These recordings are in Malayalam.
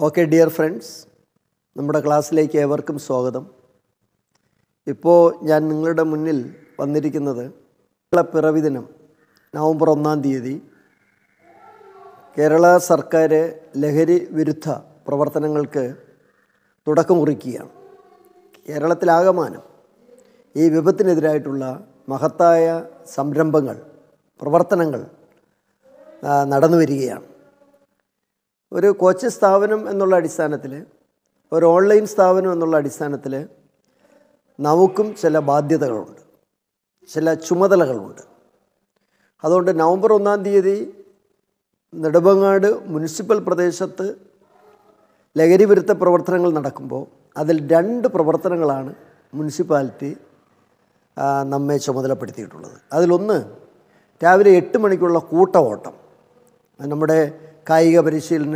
ഓക്കെ ഡിയർ ഫ്രണ്ട്സ്, നമ്മുടെ ക്ലാസ്സിലേക്ക് ഏവർക്കും സ്വാഗതം. ഇപ്പോൾ ഞാൻ നിങ്ങളുടെ മുന്നിൽ വന്നിരിക്കുന്നത് പിറവി ദിനം നവംബർ 1-ാം തീയതി കേരള സർക്കാർ ലഹരി വിരുദ്ധ പ്രവർത്തനങ്ങൾക്ക് തുടക്കം കുറിക്കുകയാണ്. കേരളത്തിലാകമാനം ഈ വിപത്തിനെതിരായിട്ടുള്ള മഹത്തായ സംരംഭങ്ങൾ, പ്രവർത്തനങ്ങൾ നടന്നു വരികയാണ്. ഒരു കോച്ച് സ്ഥാപനം എന്നുള്ള അടിസ്ഥാനത്തിൽ, ഒരു ഓൺലൈൻ സ്ഥാപനം എന്നുള്ള അടിസ്ഥാനത്തിൽ നമുക്കും ചില ബാധ്യതകളുണ്ട്, ചില ചുമതലകളുണ്ട്. അതുകൊണ്ട് നവംബർ 1-ാം തീയതി നെടുമങ്ങാട് മുനിസിപ്പൽ പ്രദേശത്ത് ലഹരി വിരുദ്ധ പ്രവർത്തനങ്ങൾ നടക്കുമ്പോൾ അതിൽ 2 പ്രവർത്തനങ്ങളാണ് മുനിസിപ്പാലിറ്റി നമ്മെ ചുമതലപ്പെടുത്തിയിട്ടുള്ളത്. അതിലൊന്ന് രാവിലെ 8 മണിക്കുള്ള കൂട്ട ഓട്ടം. നമ്മുടെ കായിക പരിശീലന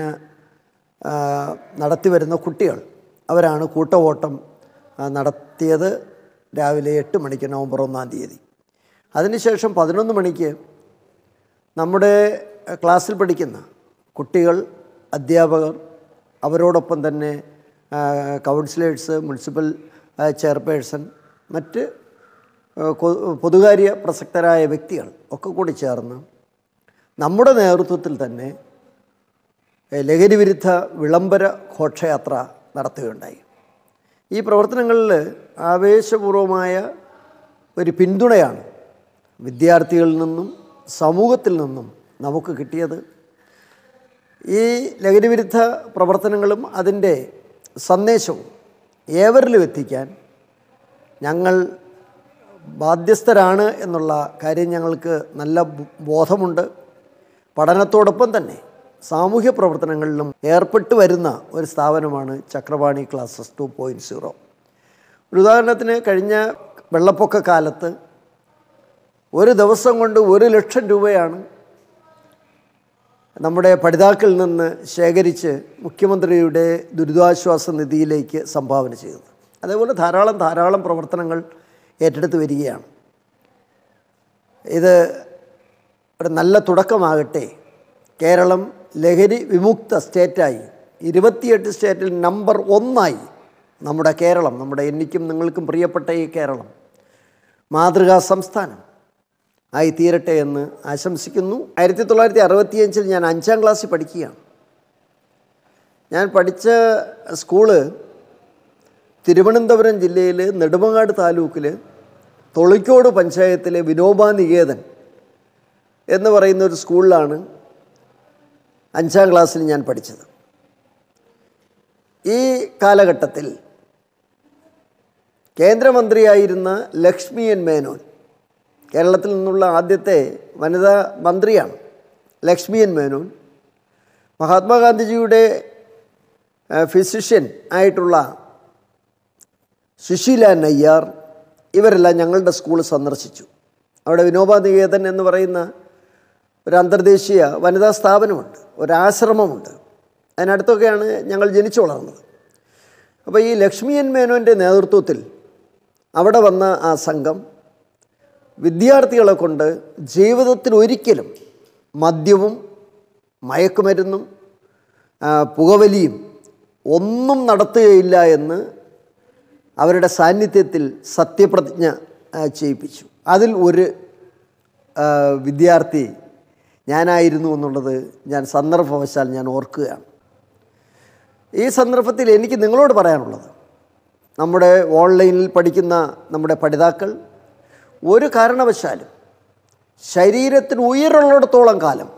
നടത്തി വരുന്ന കുട്ടികൾ അവരാണ് കൂട്ട ഓട്ടം നടത്തിയത് രാവിലെ 8 മണിക്ക് നവംബർ 1-ാം തീയതി. അതിനുശേഷം 11 മണിക്ക് നമ്മുടെ ക്ലാസ്സിൽ പഠിക്കുന്ന കുട്ടികൾ, അധ്യാപകർ, അവരോടൊപ്പം തന്നെ കൗൺസിലേഴ്സ്, മുനിസിപ്പൽ ചെയർപേഴ്സൺ, മറ്റ് പൊതുകാര്യ പ്രസക്തരായ വ്യക്തികൾ ഒക്കെ കൂടി ചേർന്ന് നമ്മുടെ നേതൃത്വത്തിൽ തന്നെ ലഹരി വിരുദ്ധ വിളംബര ഘോഷയാത്ര നടത്തുകയുണ്ടായി. ഈ പ്രവർത്തനങ്ങളിൽ ആവേശപൂർവമായ ഒരു പിന്തുണയാണ് വിദ്യാർത്ഥികളിൽ നിന്നും സമൂഹത്തിൽ നിന്നും നമുക്ക് കിട്ടിയത്. ഈ ലഹരി വിരുദ്ധ പ്രവർത്തനങ്ങളും അതിൻ്റെ സന്ദേശവും ഏവരിലും എത്തിക്കാൻ ഞങ്ങൾ ബാധ്യസ്ഥരാണ് എന്നുള്ള കാര്യം ഞങ്ങൾക്ക് നല്ല ബോധമുണ്ട്. പഠനത്തോടൊപ്പം തന്നെ സാമൂഹ്യ പ്രവർത്തനങ്ങളിലും ഏർപ്പെട്ടു വരുന്ന ഒരു സ്ഥാപനമാണ് ചക്രപാണി ക്ലാസസ് 2.0. ഒരു ഉദാഹരണത്തിന്, കഴിഞ്ഞ വെള്ളപ്പൊക്ക കാലത്ത് ഒരു ദിവസം കൊണ്ട് 1 ലക്ഷം രൂപയാണ് നമ്മുടെ പഠിതാക്കളിൽ നിന്ന് ശേഖരിച്ച് മുഖ്യമന്ത്രിയുടെ ദുരിതാശ്വാസ നിധിയിലേക്ക് സംഭാവന ചെയ്തത്. അതേപോലെ ധാരാളം പ്രവർത്തനങ്ങൾ ഏറ്റെടുത്ത് വരികയാണ്. ഇത് ഒരു നല്ല തുടക്കമാകട്ടെ. കേരളം ലഹരി വിമുക്ത സ്റ്റേറ്റായി 28 സ്റ്റേറ്റിൽ നമ്പർ 1 നമ്മുടെ കേരളം, നമ്മുടെ എനിക്കും നിങ്ങൾക്കും പ്രിയപ്പെട്ട ഈ കേരളം മാതൃകാ സംസ്ഥാനം ആയി തീരട്ടെ എന്ന് ആശംസിക്കുന്നു. 1965 ഞാൻ 5-ാം ക്ലാസ്സിൽ പഠിക്കുകയാണ്. ഞാൻ പഠിച്ച സ്കൂള് തിരുവനന്തപുരം ജില്ലയിൽ നെടുമങ്ങാട് താലൂക്കിൽ തൊളിക്കോട് പഞ്ചായത്തിലെ വിനോബ നികേതൻ എന്ന് പറയുന്ന ഒരു സ്കൂളിലാണ് 5-ാം ക്ലാസ്സിൽ ഞാൻ പഠിച്ചത്. ഈ കാലഘട്ടത്തിൽ കേന്ദ്രമന്ത്രിയായിരുന്ന ലക്ഷ്മി എൻ മേനോൻ, കേരളത്തിൽ നിന്നുള്ള ആദ്യത്തെ വനിതാ മന്ത്രിയാണ് ലക്ഷ്മി എൻ മേനോൻ, മഹാത്മാഗാന്ധിജിയുടെ ഫിസിഷ്യൻ ആയിട്ടുള്ള സുശീല നയ്യാർ, ഇവരെല്ലാം ഞങ്ങളുടെ സ്കൂൾ സന്ദർശിച്ചു. അവിടെ വിനോബ നികേതൻ എന്ന് പറയുന്ന ഒരു അന്തർദേശീയ വനിതാ സ്ഥാപനമുണ്ട്, ഒരാശ്രമമുണ്ട്. അതിനടുത്തൊക്കെയാണ് ഞങ്ങൾ ജനിച്ചു വളർന്നത്. അപ്പോൾ ഈ ലക്ഷ്മി എൻ മേനോൻ്റെ നേതൃത്വത്തിൽ അവിടെ വന്ന ആ സംഘം വിദ്യാർത്ഥികളെ കൊണ്ട് ജീവിതത്തിൽ ഒരിക്കലും മദ്യവും മയക്കുമരുന്നും പുകവലിയും ഒന്നും നടത്തുകയില്ല എന്ന് അവരുടെ സാന്നിധ്യത്തിൽ സത്യപ്രതിജ്ഞ ചെയ്യിപ്പിച്ചു. അതിൽ ഒരു വിദ്യാർത്ഥി ഞാനായിരുന്നു എന്നുള്ളത് ഞാൻ സന്ദർഭവശാൽ ഞാൻ ഓർക്കുകയാണ്. ഈ സന്ദർഭത്തിൽ എനിക്ക് നിങ്ങളോട് പറയാനുള്ളത്, നമ്മുടെ ഓൺലൈനിൽ പഠിക്കുന്ന നമ്മുടെ പഠിതാക്കൾ ഒരു കാരണവശാലും ശരീരത്തിന് ഉയരുള്ളിടത്തോളം കാലം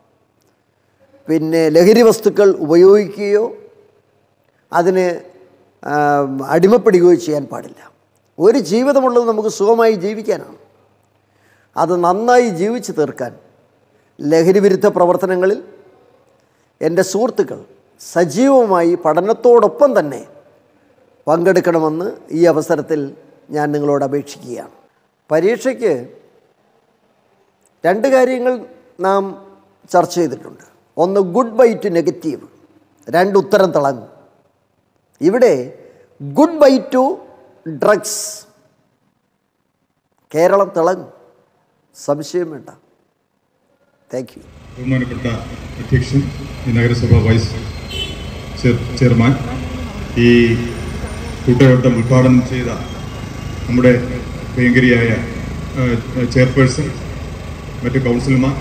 ലഹരി വസ്തുക്കൾ ഉപയോഗിക്കുകയോ അതിന് അടിമപ്പെടുകയോ ചെയ്യാൻ പാടില്ല. ഒരു ജീവിതമുള്ളത് നമുക്ക് സുഖമായി ജീവിക്കാനാണ്. അത് നന്നായി ജീവിച്ചു തീർക്കാൻ ലഹരി വിരുദ്ധ പ്രവർത്തനങ്ങളിൽ എൻ്റെ സുഹൃത്തുക്കൾ സജീവമായി പഠനത്തോടൊപ്പം തന്നെ പങ്കെടുക്കണമെന്ന് ഈ അവസരത്തിൽ ഞാൻ നിങ്ങളോട് അപേക്ഷിക്കുകയാണ്. പരീക്ഷയ്ക്ക് 2 കാര്യങ്ങൾ നാം ചർച്ച ചെയ്തിട്ടുണ്ട്. ഒന്ന്, ഗുഡ് ബൈ ടു നെഗറ്റീവ്. 2, ഉത്തരം തിളങ്ങും. ഇവിടെ good bye to drugs. Keralam തിളങ്ങും, സംശയം വേണ്ട. Thank you. ബഹുമാനപ്പെട്ട അധ്യക്ഷൻ, നഗരസഭ വൈസ് ചെയർമാൻ, ഈ കൂട്ടയോട്ടം ഉദ്ഘാടനം ചെയ്ത നമ്മുടെ പ്രിയങ്കരിയായ ചെയർപേഴ്സൺ, മറ്റ് കൗൺസിലർമാർ,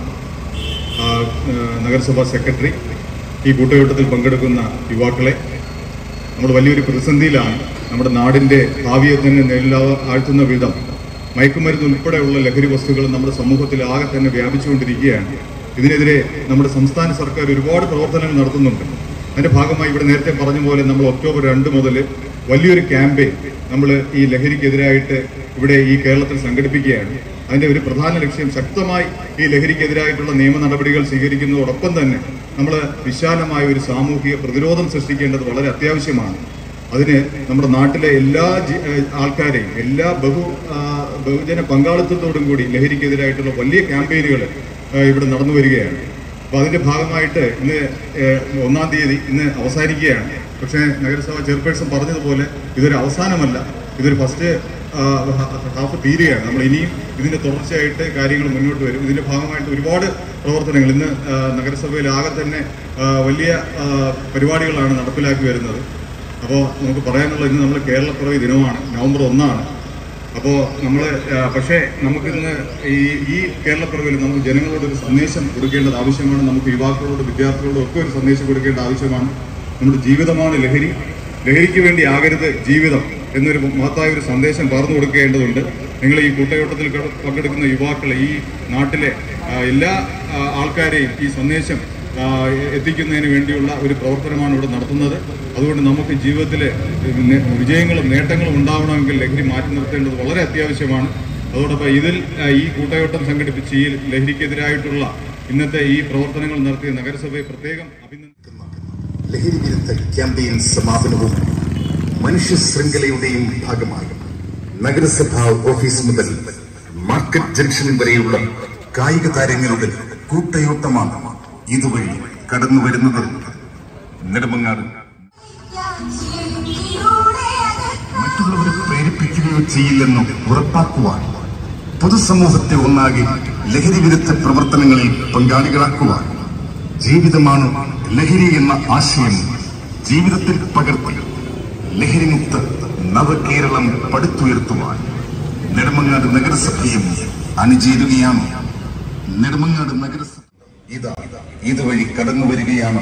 നഗരസഭാ സെക്രട്ടറി, ഈ കൂട്ടയോട്ടത്തിൽ പങ്കെടുക്കുന്ന യുവാക്കളെ, നമ്മൾ വലിയൊരു പ്രതിസന്ധിയിലാണ്. നമ്മുടെ നാടിൻ്റെ ഭാവിയെ തന്നെ ആഴ്ത്തുന്ന വിധം മയക്കുമരുന്ന് ഉൾപ്പെടെയുള്ള ലഹരി വസ്തുക്കൾ നമ്മുടെ സമൂഹത്തിൽ ആകെ തന്നെ വ്യാപിച്ചുകൊണ്ടിരിക്കുകയാണ്. ഇതിനെതിരെ നമ്മുടെ സംസ്ഥാന സർക്കാർ ഒരുപാട് പ്രവർത്തനങ്ങൾ നടത്തുന്നുണ്ട്. അതിൻ്റെ ഭാഗമായി ഇവിടെ നേരത്തെ പറഞ്ഞ പോലെ നമ്മൾ ഒക്ടോബർ 2 മുതൽ വലിയൊരു ക്യാമ്പയിൻ നമ്മൾ ഈ ലഹരിക്കെതിരായിട്ട് ഇവിടെ ഈ കേരളത്തിൽ സംഘടിപ്പിക്കുകയാണ്. അതിൻ്റെ ഒരു പ്രധാന ലക്ഷ്യം ശക്തമായി ഈ ലഹരിക്കെതിരായിട്ടുള്ള നിയമ നടപടികൾ സ്വീകരിക്കുന്നതോടൊപ്പം തന്നെ നമ്മൾ വിശാലമായ ഒരു സാമൂഹിക പ്രതിരോധം സൃഷ്ടിക്കേണ്ടത് വളരെ അത്യാവശ്യമാണ്. അതിന് നമ്മുടെ നാട്ടിലെ എല്ലാ ആൾക്കാരെയും എല്ലാ ബഹുജന പങ്കാളിത്തത്തോടും കൂടി ലഹരിക്കെതിരായിട്ടുള്ള വലിയ ക്യാമ്പയിനുകൾ ഇവിടെ നടന്നു വരികയാണ്. അപ്പോൾ അതിൻ്റെ ഭാഗമായിട്ട് ഇന്ന് 1-ാം തീയതി ഇന്ന് അവസാനിക്കുകയാണ്. പക്ഷേ നഗരസഭ ചെയർപേഴ്സൺ പറഞ്ഞതുപോലെ ഇതൊരു അവസാനമല്ല, ഇതൊരു ഫസ്റ്റ് ഹാഫ് തീരുകയാണ്. നമ്മൾ ഇനിയും ഇതിൻ്റെ തുടർച്ചയായിട്ട് കാര്യങ്ങൾ മുന്നോട്ട് വരും. ഇതിൻ്റെ ഭാഗമായിട്ട് ഒരുപാട് പ്രവർത്തനങ്ങൾ ഇന്ന് നഗരസഭയിൽ ആകെ തന്നെ വലിയ പരിപാടികളാണ് നടപ്പിലാക്കി വരുന്നത്. അപ്പോൾ നമുക്ക് പറയാനുള്ളത്, ഇന്ന് നമ്മൾ കേരളപ്പിറവി ദിനമാണ്, നവംബർ 1 അപ്പോൾ നമ്മൾ പക്ഷേ നമുക്കിന്ന് ഈ കേരളപ്പിറവിൽ നമുക്ക് ജനങ്ങളോടൊരു സന്ദേശം കൊടുക്കേണ്ടത് ആവശ്യമാണ്. നമുക്ക് യുവാക്കളോട്, വിദ്യാർത്ഥികളോടും ഒക്കെ ഒരു സന്ദേശം കൊടുക്കേണ്ട ആവശ്യമാണ്. നമ്മുടെ ജീവിതമാണ് ലഹരി, ലഹരിക്ക് വേണ്ടി ആകരുത് ജീവിതം എന്നൊരു മഹത്തായ ഒരു സന്ദേശം പകർന്നു കൊടുക്കേണ്ടതുണ്ട്. നിങ്ങൾ ഈ കൂട്ടയോട്ടത്തിൽ പങ്കെടുക്കുന്ന യുവാക്കളെ, ഈ നാട്ടിലെ എല്ലാ ആൾക്കാരെയും ഈ സന്ദേശം എത്തിക്കുന്നതിന് വേണ്ടിയുള്ള ഒരു പ്രവർത്തനമാണ് ഇവിടെ നടത്തുന്നത്. അതുകൊണ്ട് നമുക്ക് ജീവിതത്തിൽ വിജയങ്ങളും നേട്ടങ്ങളും ഉണ്ടാവണമെങ്കിൽ ലഹരി മാറ്റി നിർത്തേണ്ടത് വളരെ അത്യാവശ്യമാണ്. അതോടൊപ്പം ഈ കൂട്ടയോട്ടം സംഘടിപ്പിച്ച് ഈ ലഹരിക്കെതിരായിട്ടുള്ള ഇന്നത്തെ ഈ പ്രവർത്തനങ്ങൾ നടത്തിയ നഗരസഭയെ പ്രത്യേകം അഭിനന്ദിക്കുന്നു. ലഹരി വിരുദ്ധ ക്യാമ്പയിൻ സമാപനവും മനുഷ്യ ശൃംഖലയുടെയും ഭാഗമായി നഗരസഭാ ഓഫീസ് മുതൽ മാർക്കറ്റ് ജംഗ്ഷൻ വരെയുള്ള കായിക താരങ്ങളുടെ കൂട്ടയോട്ടമാണ് ഇതുവഴി കടന്നു വരുന്നത്. നെടുമങ്ങാട് മറ്റുള്ളവരെ പ്രേരിപ്പിക്കുകയോ ചെയ്യില്ലെന്നും ഉറപ്പാക്കുവാൻ, പൊതുസമൂഹത്തെ ഒന്നാകെ ലഹരി വിരുദ്ധ പ്രവർത്തനങ്ങളിൽ പങ്കാളികളാക്കുവാൻ, ജീവിതമാണ് ലഹരി എന്ന ആശയം ജീവിതത്തിൽ പകർത്തി ലഹരിമുക്ത നവകേരളം പടുത്തുയർത്തുവാൻ നെടുമങ്ങാട് നഗരസഭയും അണിചേരുകയാണ്. നെടുമങ്ങാട് നഗരസഭ ഇതുവഴി കടന്നു വരികയാണ്.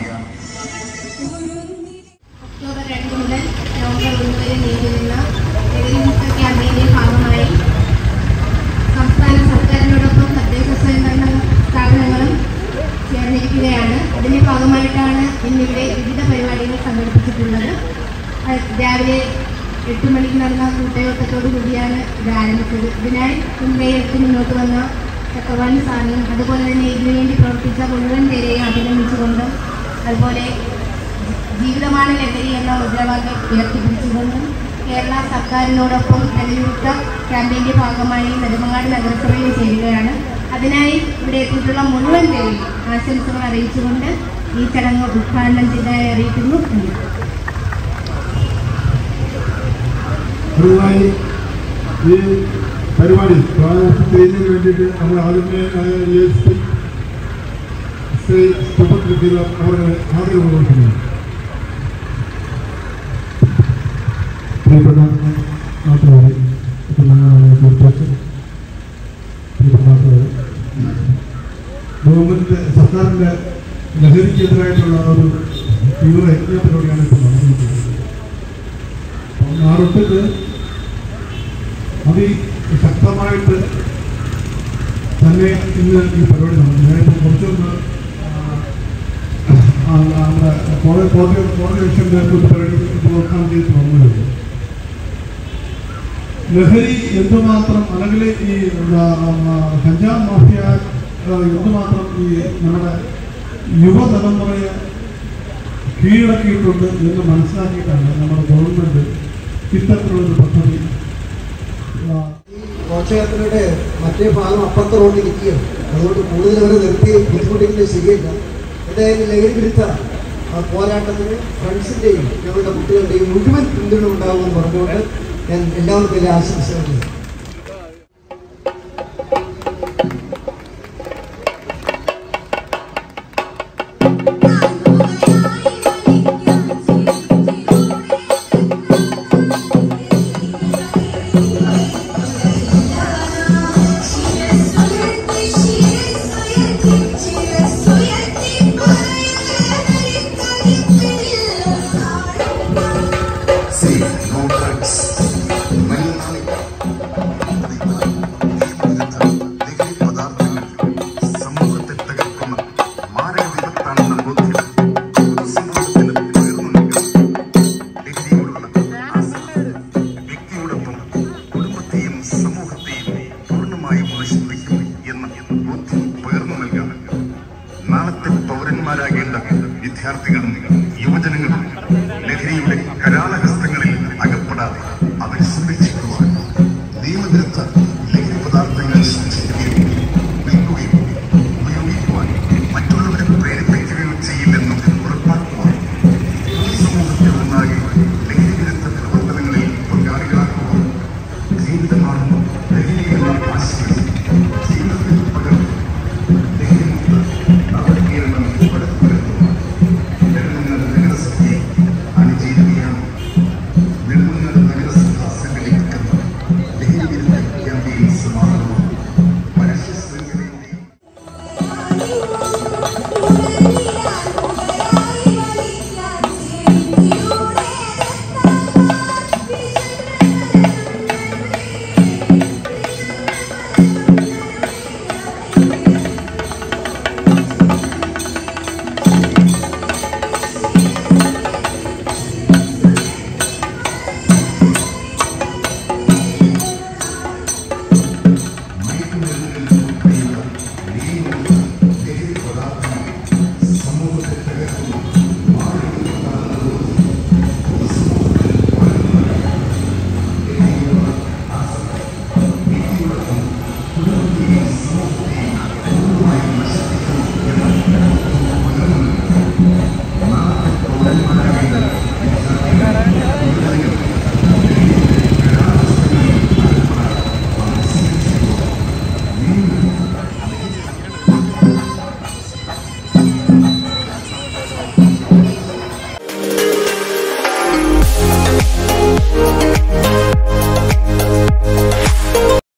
ഒക്ടോബർ 2 മുതൽ നവംബർ 1 വരെ നീണ്ടുനിന്ന ലഹരിമുക്ത ക്യാമ്പയിന്റെ ഭാഗമായി സംസ്ഥാന സർക്കാരിനോടൊപ്പം തദ്ദേശ സ്വയംഭരണ സ്ഥാപനങ്ങളും ചേർന്നിരിക്കുകയാണ്. അതിന്റെ ഭാഗമായിട്ടാണ് ഇന്നിവിടെ വിവിധ പരിപാടികൾ സംഘടിപ്പിച്ചിട്ടുള്ളത്. രാവിലെ 8 മണിക്ക് നടന്ന കൂട്ടയോട്ടത്തോടു കൂടിയാണ് ഇത് ആരംഭിച്ചത്. ഇതിനായി മുൻകൈയെടുത്ത് മുന്നോട്ട് വന്ന ചക്രവാണി സാറിനും അതുപോലെ തന്നെ ഇതിനുവേണ്ടി പ്രവർത്തിച്ച മുഴുവൻ പേരെയും അഭിനന്ദിച്ചുകൊണ്ടും, അതുപോലെ ജീവിതമാണ് ലഹരി എന്ന മുദ്രാവാക്യം ഉയർത്തിപ്പിടിച്ചുകൊണ്ടും കേരള സർക്കാരിനോടൊപ്പം ലഹരിമുക്ത ക്യാമ്പയിൻ്റെ ഭാഗമായി നെടുമങ്ങാട് നഗരസഭയിൽ ചേരുകയാണ്. അതിനായി ഇവിടെ എത്തിയിട്ടുള്ള മുഴുവൻ പേരെയും ആശംസകൾ അറിയിച്ചുകൊണ്ട് ഈ ചടങ്ങ് ഉദ്ഘാടനം ചെയ്തതായി അറിയിക്കുന്നു. അതുമായി ഈ പരിപാടി ചെയ്യുന്നതിന് വേണ്ടിയിട്ട് നമ്മൾ ആദ്യമേ അവരുടെ ആദരവ് കൊടുക്കുന്നു. പ്രിയപ്പെട്ട നാട്ടുകാരെ, ഗവൺമെന്റ് സർക്കാരിൻ്റെ ലഹരിക്കെതിരായിട്ടുള്ള ഒരു തീവ്ര യജ്ഞത്തിലൂടെയാണ് ഇപ്പോൾ നടന്നിരിക്കുന്നത്. നാടൊട്ടിട്ട് അതിശക്തമായിട്ട് തന്നെ ഇന്ന് ഈ പരിപാടി നടന്നു. ഞാനിപ്പോൾ കുറച്ചൊന്ന് നമ്മുടെ കോടതി ലക്ഷ്യൻ്റെ ഒരു പരിപാടി ഉദ്ഘാടനം ചെയ്ത് വന്നതുണ്ട്. ലഹരി എന്തുമാത്രം, അല്ലെങ്കിൽ ഈ കഞ്ചാവ് മാഫിയ എന്തുമാത്രം ഈ നമ്മുടെ യുവതലമുറയെ കീഴടക്കിയിട്ടുണ്ട് എന്ന് മനസ്സിലാക്കിയിട്ടാണ് നമ്മുടെ ഗവൺമെൻറ് ഇത്തരത്തിലുള്ളൊരു പദ്ധതി. ഘോഷയാത്രയുടെ മറ്റേ ഭാഗം അപ്പുറത്തെ റോഡിൽ നിൽക്കുകയാണ്. അതുകൊണ്ട് കൂടുതൽ അവർ നിർത്തി ബുദ്ധിമുട്ടിക്കുന്നത് ശരിയല്ല. എന്തായാലും ലഹരി വിരുദ്ധ പോരാട്ടത്തിന് ഫ്രണ്ട്സിൻ്റെയും ഞങ്ങളുടെ കുട്ടികളുടെയും മുഴുവൻ പിന്തുണ ഉണ്ടാകുമെന്ന് പറഞ്ഞുകൊണ്ട് ഞാൻ എല്ലാവർക്കും വലിയ ആശംസകൾ. Thank you. വിദ്യാർത്ഥികളും യുവജനങ്ങളും